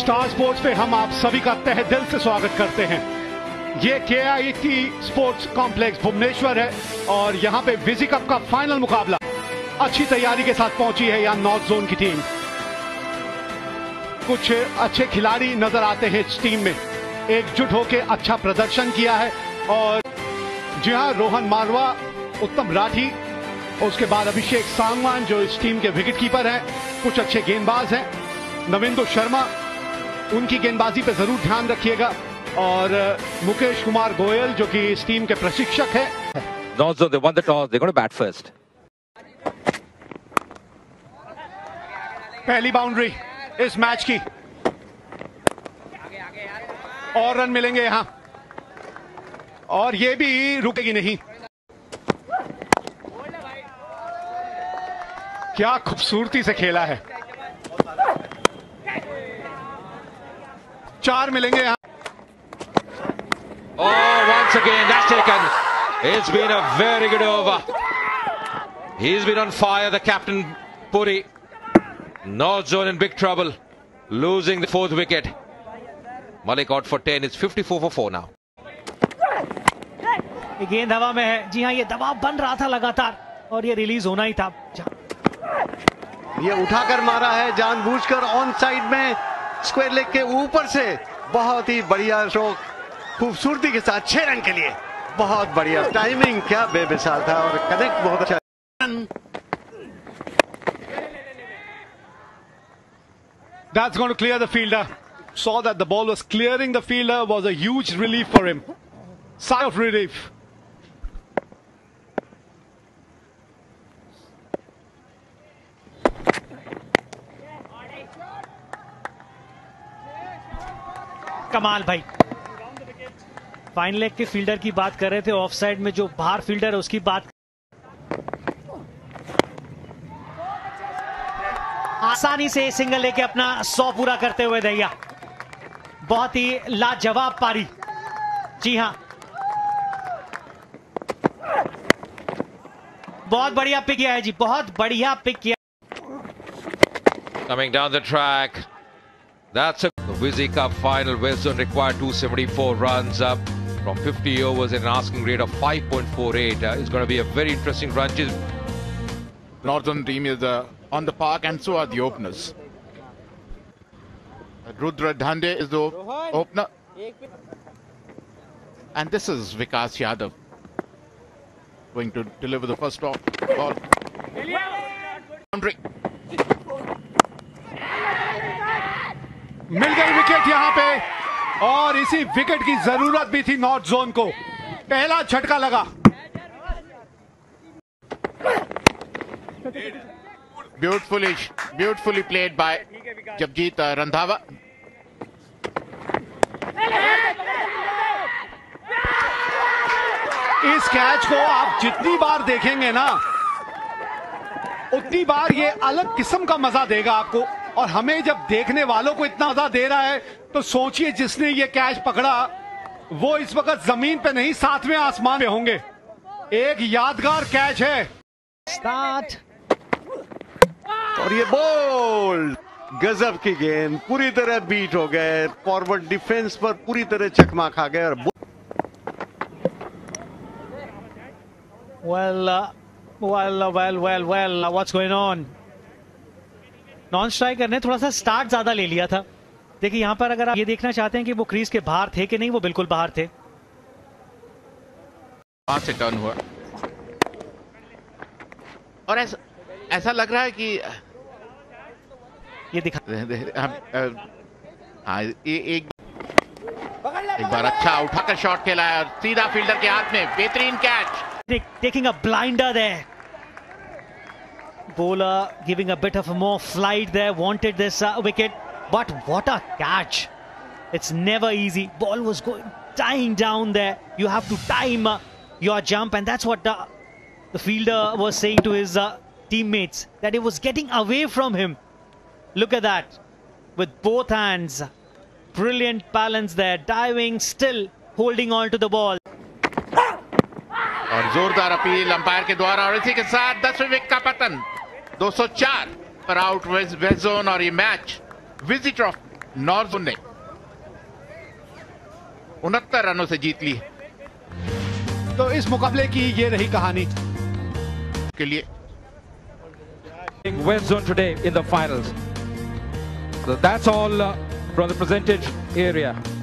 Star sports पे हम आप सभी का तहे दिल से स्वागत करते हैं। ये KIT स्पोर्ट्स कॉम्प्लेक्स भुवनेश्वर है और यहाँ पे विजी कप का फाइनल मुकाबला अच्छी तैयारी के साथ पहुंची है यहाँ नॉर्थ जोन की टीम। कुछ अच्छे खिलाड़ी नजर आते हैं इस टीम में, एकजुट होकर अच्छा प्रदर्शन किया है। और जी हाँ, रोहन मारवा, उत्तम राठी, उसके बाद अभिषेक सांगवान जो इस टीम के विकेट कीपर हैं, कुछ अच्छे गेंदबाज हैं। नविंदु शर्मा, उनकी गेंदबाजी पे जरूर ध्यान रखिएगा। और मुकेश कुमार गोयल जो कि इस टीम के प्रशिक्षक है। So they won the toss. They're going to bat first. पहली बाउंड्री इस मैच की और रन मिलेंगे यहां, और ये भी रुकेगी नहीं। क्या खूबसूरती से खेला है। 4 मिलेंगे यहां। Oh, once again, that's taken. It's been a very good over. He's been on fire, the captain, Puri. North Zone in big trouble, losing the 4th wicket. Malik out for 10. It's 54 for 4 now. ये गेंद हवा में है। जी हाँ, ये दबाव बन रहा था लगातार और ये रिलीज होना ही था। ये उठाकर मारा है जानबूझकर ऑन साइड में, स्क्वायर लेग के ऊपर से। बहुत ही बढ़िया स्ट्रोक, खूबसूरती के साथ 6 रन के लिए। बहुत बढ़िया टाइमिंग, क्या बेमिसाल था और कनेक्ट बहुत अच्छा। That's going to clear the fielder. Saw that the ball was clearing the fielder, was a huge relief for him. Sigh of relief. कमाल भाई। फाइन लेग के फील्डर की बात कर रहे थे, ऑफ साइड में जो बाहर फील्डर है उसकी बात। आसानी से सिंगल लेके अपना 100 पूरा करते हुए दैया। बहुत ही लाजवाब पारी। जी हाँ, बहुत बढ़िया पिक किया है जी, बहुत बढ़िया पिक किया। Coming down the track, that's a Vizzy Cup final. West Zone required 274 runs up from 50 overs at an asking rate of 5.48. It's going to be a very interesting run. Northern team is on the park, and so are the openers. Rudra Dhande is the opener, and this is Vikas Yadav going to deliver the first ball. Boundary. मिल गई wicket यहां पे, और इसी wicket की जरूरत भी थी north zone को। पहला झटका लगा। Beautifully played by Japjit Randhawa. इस कैच को आप जितनी बार देखेंगे ना, उतनी बार ये अलग किस्म का मजा देगा आपको। और हमें जब देखने वालों को इतना मजा दे रहा है, तो सोचिए जिसने ये कैच पकड़ा वो इस वक्त जमीन पे नहीं, 7वें आसमान पे होंगे। एक यादगार कैच है। स्टार्ट और ये बॉल, गजब की गेंद, पूरी तरह बीट हो गए। फॉरवर्ड डिफेंस पर पूरी तरह चकमा खा गए। और well, what's going on? Non striker ने थोड़ा सा स्टार्ट ज्यादा ले लिया था। देखिए यहां पर अगर आप ये देखना चाहते हैं कि वो क्रीज के बाहर थे कि नहीं, वो बिल्कुल बाहर थे। वहां से टर्न हुआ और ऐसा लग रहा है कि ये दिखा हाँ, एक बार अच्छा उठाकर शॉट खेला है और सीधा फील्डर के हाथ में। बेहतरीन catch. Taking a blinder there. Bowler giving a bit of a more flight there, wanted this wicket, but what a catch. It's never easy. Ball was dying down there. You have to time your jump, and that's what the fielder was saying to his teammates, that he was getting away from him. Look at that, with both hands. Brilliant balance there, diving, still holding on to the ball. और जोरदार appeal umpire के द्वारा, और इसी के साथ 10वें wicket का पतन। 204 पर आउट वेस्ट जोन, और ये match Vizzy trophy north zone ने 69 रनों से जीत ली तो इस मुकाबले की ये रही कहानी के लिए। West Zone today in the finals. So that's all from the percentage area.